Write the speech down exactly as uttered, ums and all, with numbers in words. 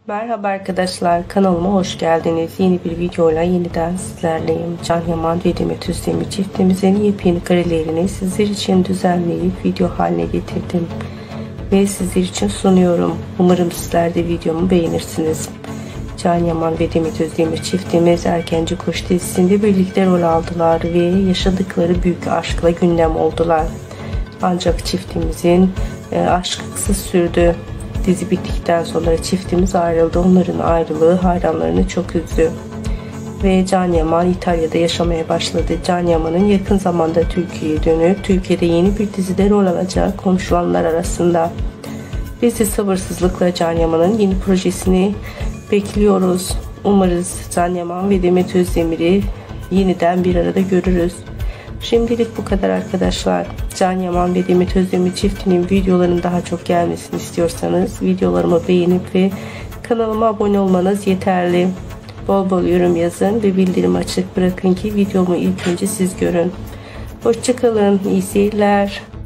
Merhaba arkadaşlar, kanalıma hoş geldiniz. Yeni bir videoyla yeniden sizlerleyim. Can Yaman ve Demet Özdemir çiftimizin yepyeni karelerini sizler için düzenleyip video haline getirdim ve sizler için sunuyorum. Umarım sizler de videomu beğenirsiniz. Can Yaman ve Demet Özdemir çiftimiz Erkenci Kuş dizisinde birlikte rol aldılar ve yaşadıkları büyük aşkla gündem oldular. Ancak çiftimizin e, aşkı kısa sürdü. Dizi bittikten sonra çiftimiz ayrıldı. Onların ayrılığı hayranlarını çok üzdü. Ve Can Yaman İtalya'da yaşamaya başladı. Can Yaman'ın yakın zamanda Türkiye'ye dönüp Türkiye'de yeni bir dizide rol alacak konuşulanlar arasında. Biz de sabırsızlıkla Can Yaman'ın yeni projesini bekliyoruz. Umarız Can Yaman ve Demet Özdemir'i yeniden bir arada görürüz. Şimdilik bu kadar arkadaşlar. Can Yaman ve Demet Özdemir çiftinin videolarının daha çok gelmesini istiyorsanız videolarımı beğenip ve kanalıma abone olmanız yeterli. Bol bol yorum yazın ve bildirim açık bırakın ki videomu ilk önce siz görün. Hoşçakalın, iyi seyirler.